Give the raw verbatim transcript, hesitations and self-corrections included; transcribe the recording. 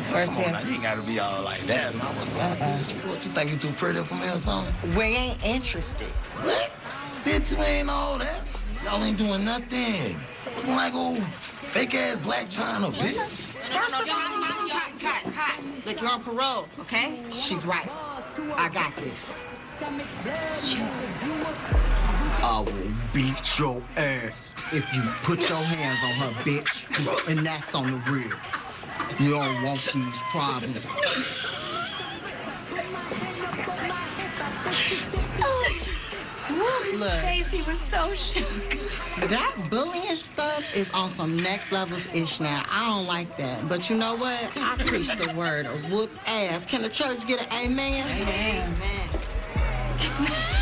First Come on, gift. now, you ain't gotta be all like that. Mama, what's up? Uh-uh. What, you think you too pretty for me or something? We ain't interested. What? Bitch, you ain't all that. Y'all ain't doing nothing. Looking like old fake-ass Black China, bitch. No, no, no, no, cut, cut, cut. Look, you're on parole, okay? She's right. I got this. I will beat your ass if you put your hands on her, bitch. And that's on the real. You don't want these problems. Look, Face, he was so shook. that bullying stuff is on some next levels ish now. I don't like that. But you know what? I preach the word of whoop ass. Can the church get an amen? Amen.